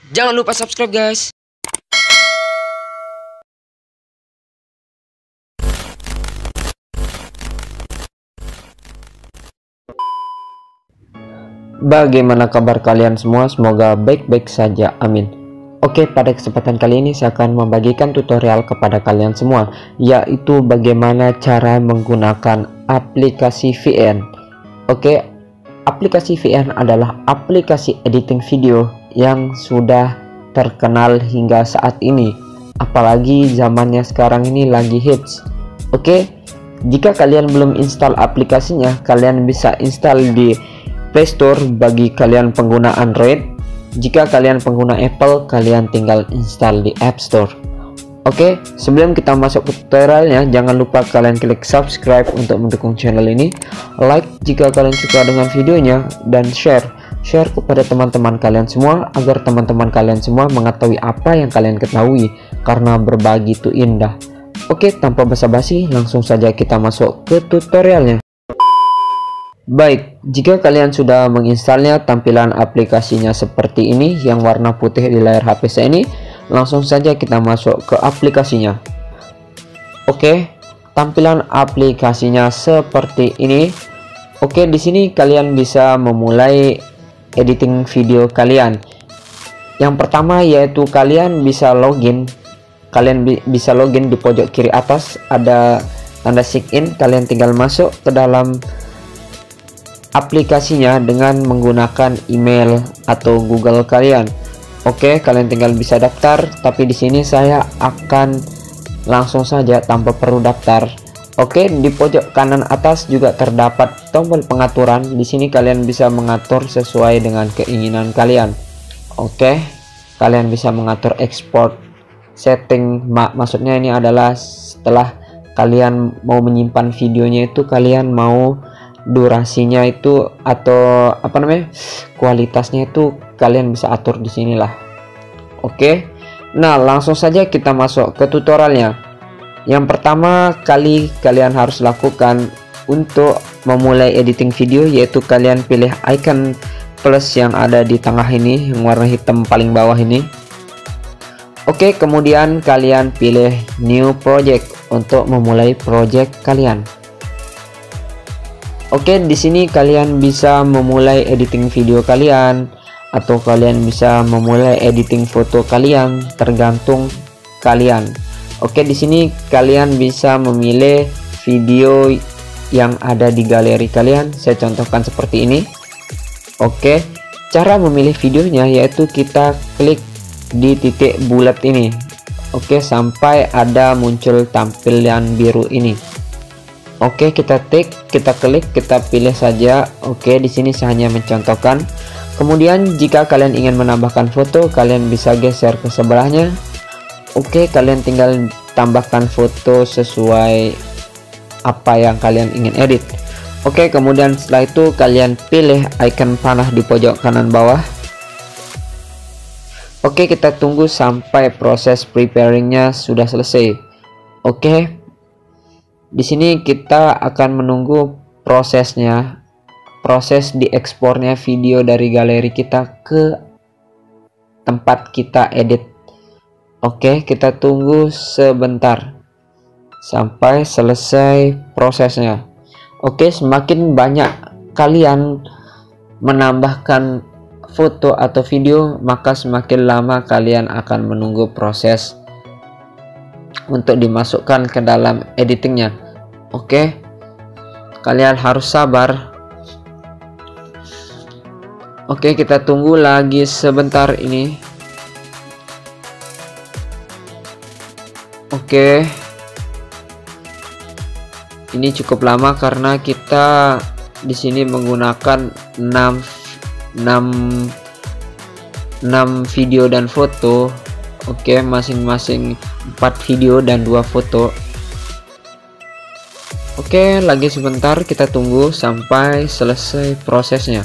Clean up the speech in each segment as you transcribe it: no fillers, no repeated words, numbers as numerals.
Jangan lupa subscribe guys. Bagaimana kabar kalian semua? Semoga baik-baik saja, amin. Oke, pada kesempatan kali ini saya akan membagikan tutorial kepada kalian semua, yaitu bagaimana cara menggunakan aplikasi VN. Oke, aplikasi VN adalah aplikasi editing video yang sudah terkenal hingga saat ini, apalagi zamannya sekarang ini lagi hits. Oke, jika kalian belum install aplikasinya, kalian bisa install di Play Store bagi kalian pengguna Android. Jika kalian pengguna Apple, kalian tinggal install di App Store. Oke, sebelum kita masuk ke tutorialnya, jangan lupa kalian klik subscribe untuk mendukung channel ini, like jika kalian suka dengan videonya, dan share kepada teman-teman kalian semua agar teman-teman kalian semua mengetahui apa yang kalian ketahui, karena berbagi itu indah. Oke, tanpa basa-basi, langsung saja kita masuk ke tutorialnya. Baik, jika kalian sudah menginstalnya, tampilan aplikasinya seperti ini yang warna putih di layar HP saya ini. Langsung saja kita masuk ke aplikasinya. Oke, tampilan aplikasinya seperti ini. Oke, di sini kalian bisa memulai editing video kalian. Yang pertama yaitu kalian bisa login. Kalian bisa login di pojok kiri atas ada tanda sign in. Kalian tinggal masuk ke dalam aplikasinya dengan menggunakan email atau Google kalian. Oke, kalian tinggal bisa daftar, tapi di sini saya akan langsung saja tanpa perlu daftar. Oke, di pojok kanan atas juga terdapat tombol pengaturan. Di sini kalian bisa mengatur sesuai dengan keinginan kalian. Oke, kalian bisa mengatur export setting. Maksudnya ini adalah setelah kalian mau menyimpan videonya itu, kalian mau durasinya itu atau kualitasnya itu kalian bisa atur di sinilah. Oke, nah langsung saja kita masuk ke tutorialnya. Yang pertama kali kalian harus lakukan untuk memulai editing video, yaitu kalian pilih icon plus yang ada di tengah ini, yang warna hitam paling bawah ini. Oke, kemudian kalian pilih new project untuk memulai project kalian. Oke, di sini kalian bisa memulai editing video kalian, atau kalian bisa memulai editing foto kalian, tergantung kalian. Oke, di sini kalian bisa memilih video yang ada di galeri kalian. Saya contohkan seperti ini. Oke, cara memilih videonya yaitu kita klik di titik bulat ini. Oke, sampai ada muncul tampilan biru ini. Oke, kita klik, kita pilih saja. Oke, di sini saya hanya mencontohkan. Kemudian jika kalian ingin menambahkan foto, kalian bisa geser ke sebelahnya. Oke, kalian tinggal tambahkan foto sesuai apa yang kalian ingin edit. Oke, kemudian setelah itu kalian pilih icon panah di pojok kanan bawah. Oke, kita tunggu sampai proses preparingnya sudah selesai. Oke, di sini kita akan menunggu prosesnya, proses diekspornya video dari galeri kita ke tempat kita edit. Oke, kita tunggu sebentar sampai selesai prosesnya. Oke, semakin banyak kalian menambahkan foto atau video, maka semakin lama kalian akan menunggu proses untuk dimasukkan ke dalam editingnya. Oke, kalian harus sabar. Oke, kita tunggu lagi sebentar ini. Oke, ini cukup lama karena kita di sini menggunakan 6 video dan foto. Oke, masing-masing 4 video dan 2 foto. Oke, lagi sebentar, kita tunggu sampai selesai prosesnya.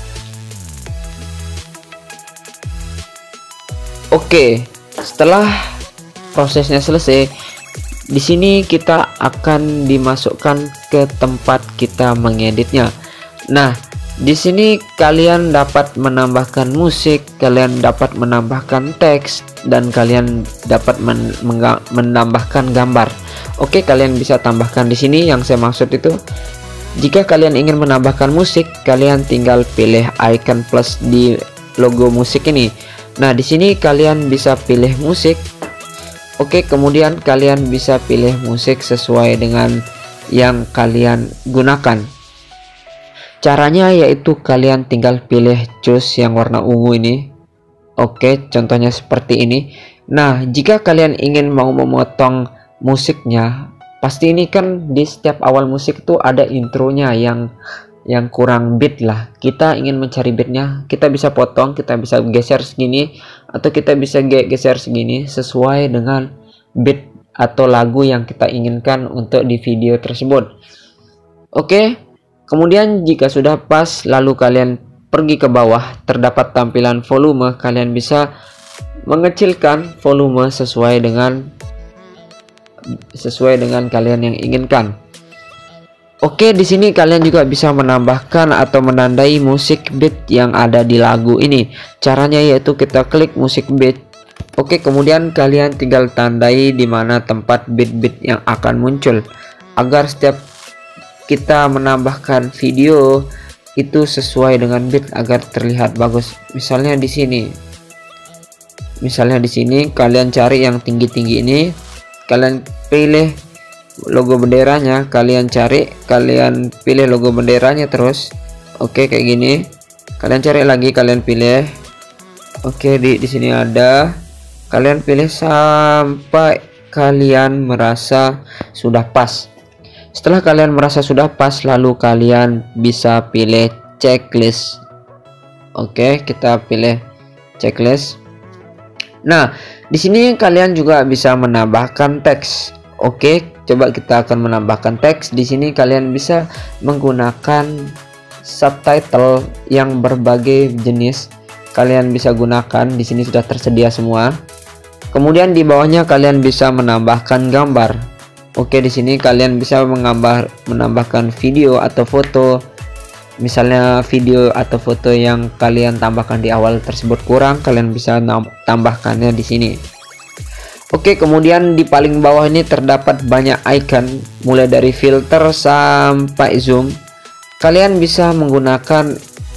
Oke, setelah prosesnya selesai, di sini kita akan dimasukkan ke tempat kita mengeditnya. Nah, Di sini kalian dapat menambahkan musik, kalian dapat menambahkan teks, dan kalian dapat menambahkan gambar. Oke, kalian bisa tambahkan di sini. Yang saya maksud itu, jika kalian ingin menambahkan musik, kalian tinggal pilih icon plus di logo musik ini. Nah, di sini kalian bisa pilih musik. Oke, kemudian kalian bisa pilih musik sesuai dengan yang kalian gunakan. Caranya yaitu kalian tinggal pilih choose yang warna ungu ini. Oke, contohnya seperti ini. Nah, jika kalian ingin mau memotong musiknya, pasti ini kan di setiap awal musik itu ada intronya yang kurang beat lah. Kita ingin mencari beatnya, kita bisa potong, kita bisa geser segini, atau kita bisa geser segini sesuai dengan beat atau lagu yang kita inginkan untuk di video tersebut. Oke. Kemudian jika sudah pas, lalu kalian pergi ke bawah, terdapat tampilan volume. Kalian bisa mengecilkan volume sesuai dengan kalian yang inginkan. Oke, di sini kalian juga bisa menambahkan atau menandai musik beat yang ada di lagu ini. Caranya yaitu kita klik musik beat. Oke, kemudian kalian tinggal tandai di mana tempat beat-beat yang akan muncul agar setiap kita menambahkan video itu sesuai dengan beat agar terlihat bagus. Misalnya di sini. Kalian cari yang tinggi-tinggi ini. Kalian pilih logo benderanya, kalian pilih logo benderanya terus. Oke, kayak gini. Kalian cari lagi, kalian pilih. Oke, di sini ada. Kalian pilih sampai kalian merasa sudah pas. Setelah kalian merasa sudah pas, lalu kalian bisa pilih checklist. Oke, kita pilih checklist. Nah, di sini kalian juga bisa menambahkan teks. Oke, coba kita akan menambahkan teks. Di sini kalian bisa menggunakan subtitle yang berbagai jenis. Kalian bisa gunakan, di sini sudah tersedia semua. Kemudian di bawahnya kalian bisa menambahkan gambar. Oke, di sini kalian bisa menambahkan video atau foto. Misalnya video atau foto yang kalian tambahkan di awal tersebut kurang, kalian bisa tambahkannya di sini. Oke, kemudian di paling bawah ini terdapat banyak icon, mulai dari filter sampai zoom. Kalian bisa menggunakan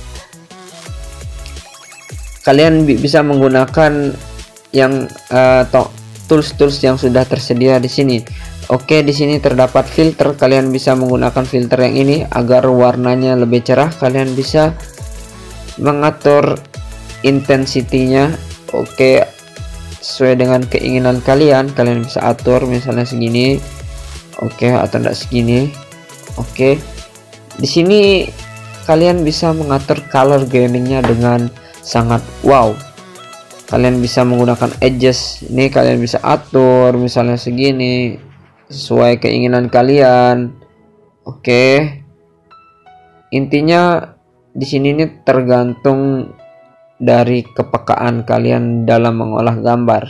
yang tools-tools yang sudah tersedia di sini. Oke, di sini terdapat filter. Kalian bisa menggunakan filter yang ini agar warnanya lebih cerah. Kalian bisa mengatur intensitinya. Oke, sesuai dengan keinginan kalian. Kalian bisa atur misalnya segini. Oke, atau enggak segini. Oke. Di sini kalian bisa mengatur color gradingnya dengan sangat wow. Kalian bisa menggunakan edges. Ini kalian bisa atur misalnya segini sesuai keinginan kalian. Oke. Intinya di sini ini tergantung dari kepekaan kalian dalam mengolah gambar.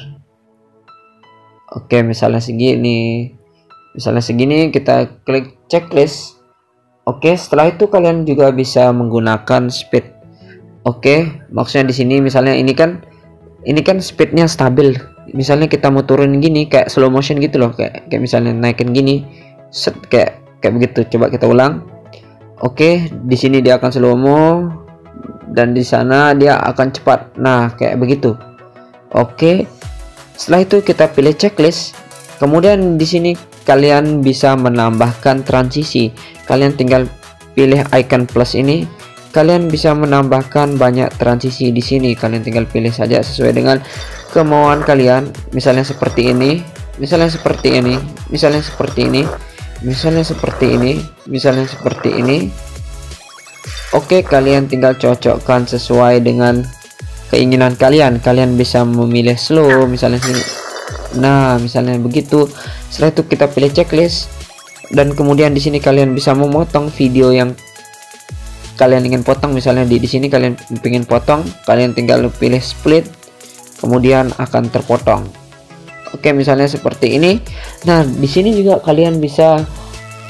Oke, misalnya segini. Kita klik checklist. Oke, setelah itu kalian juga bisa menggunakan speed. Oke, maksudnya di sini misalnya ini kan speednya stabil. Misalnya kita mau turun gini kayak slow motion gitu loh, kayak misalnya naikin gini, set kayak begitu. Coba kita ulang. Oke, di sini dia akan slow mo dan di sana dia akan cepat. Nah, kayak begitu. Oke. Setelah itu kita pilih checklist. Kemudian di sini kalian bisa menambahkan transisi. Kalian tinggal pilih icon plus ini. Kalian bisa menambahkan banyak transisi di sini. Kalian tinggal pilih saja sesuai dengan kemauan kalian. Misalnya seperti ini, misalnya seperti ini, misalnya seperti ini, misalnya seperti ini, misalnya seperti ini. Oke, kalian tinggal cocokkan sesuai dengan keinginan kalian. Kalian bisa memilih slow misalnya sini. Nah, misalnya begitu. Setelah itu kita pilih checklist dan kemudian di sini kalian bisa memotong video yang kalian ingin potong. Misalnya di sini kalian ingin potong, kalian tinggal pilih split, kemudian akan terpotong. Oke, misalnya seperti ini. Nah, di sini juga kalian bisa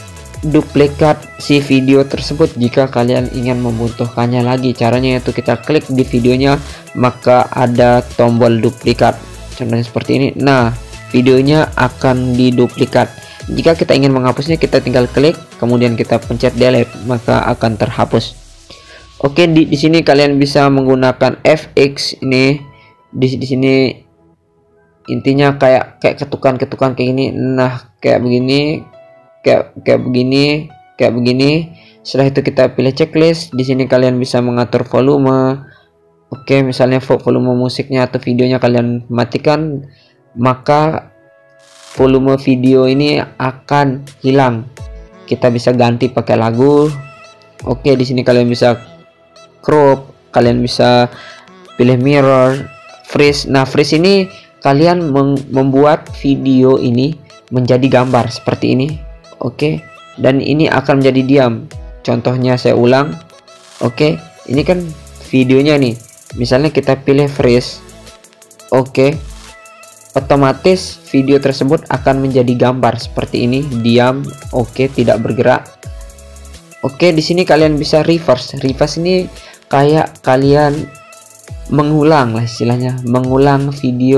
duplikat si video tersebut jika kalian ingin membutuhkannya lagi. Caranya yaitu kita klik di videonya, maka ada tombol duplikat, contohnya seperti ini. Nah, videonya akan diduplikat. Jika kita ingin menghapusnya, kita tinggal klik, kemudian kita pencet delete, maka akan terhapus. Oke, di sini kalian bisa menggunakan FX ini. Di sini intinya kayak ketukan-ketukan kayak gini. Nah, kayak begini. Kayak begini. Setelah itu kita pilih checklist. Di sini kalian bisa mengatur volume. Oke, misalnya volume musiknya atau videonya kalian matikan, maka volume video ini akan hilang. Kita bisa ganti pakai lagu. Oke, di sini kalian bisa crop, kalian bisa pilih mirror, freeze. Nah, freeze ini kalian membuat video ini menjadi gambar seperti ini. Oke, dan ini akan menjadi diam. Contohnya saya ulang. Oke, ini kan videonya nih. Misalnya kita pilih freeze. Oke, otomatis video tersebut akan menjadi gambar seperti ini, diam. Oke, tidak bergerak. Oke, di sini kalian bisa reverse. Reverse ini kayak kalian mengulang lah istilahnya, mengulang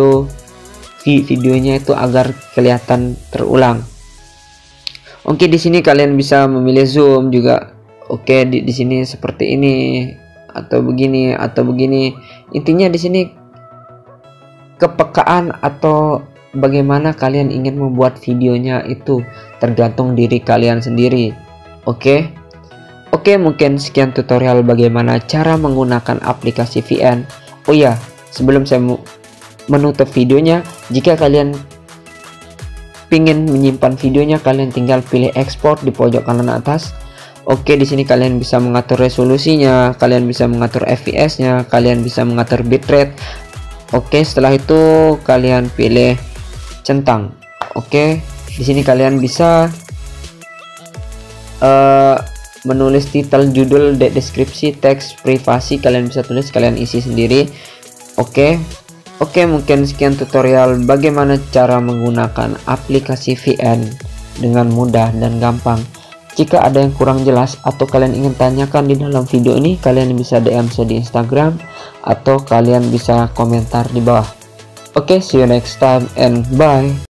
videonya itu agar kelihatan terulang. Oke, di sini kalian bisa memilih zoom juga. Oke, di sini seperti ini atau begini atau begini. Intinya di sini kepekaan atau bagaimana kalian ingin membuat videonya itu tergantung diri kalian sendiri. Oke, mungkin sekian tutorial bagaimana cara menggunakan aplikasi VN. Oh ya, sebelum saya menutup videonya, jika kalian pingin menyimpan videonya, kalian tinggal pilih export di pojok kanan atas. Oke, di sini kalian bisa mengatur resolusinya, kalian bisa mengatur fps-nya, kalian bisa mengatur bitrate. Oke, setelah itu kalian pilih centang. Oke, di sini kalian bisa menulis titel, judul, deskripsi, teks, privasi, kalian bisa tulis, kalian isi sendiri. Oke, mungkin sekian tutorial bagaimana cara menggunakan aplikasi VN dengan mudah dan gampang. Jika ada yang kurang jelas atau kalian ingin tanyakan di dalam video ini, kalian bisa DM saya di Instagram atau kalian bisa komentar di bawah. Oke, see you next time and bye.